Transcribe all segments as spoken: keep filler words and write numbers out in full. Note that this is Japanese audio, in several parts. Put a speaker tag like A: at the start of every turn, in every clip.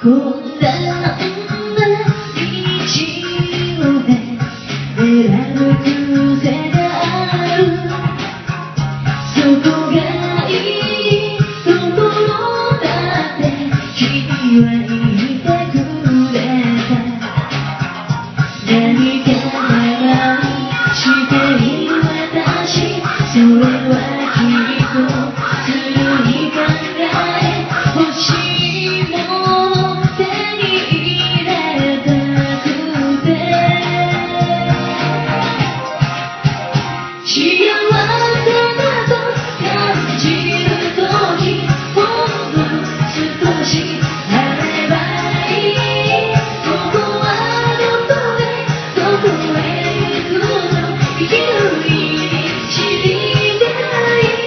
A: 困難な道をね選ぶ癖があるそこがいいところだって君は言ってくれた何か我慢している私それはきっと強い考え欲しいもの手に入れたくて幸せだと感じるときほんの少しあればいいここはどこへどこへ行くの生きる意味知りたい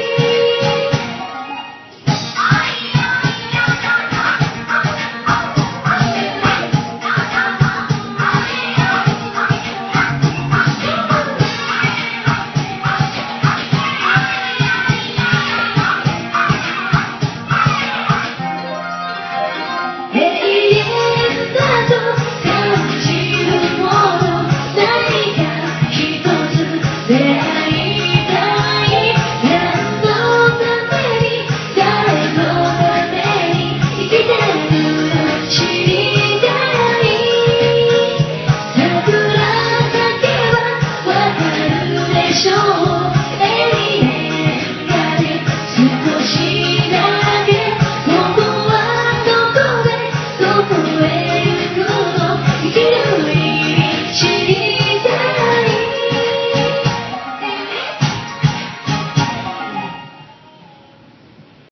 A: 永遠だと感じるもの何か一つ出会いたい何のために誰のために生きてるの知りたい桜咲けばわかるでしょう永遠がね少しだけ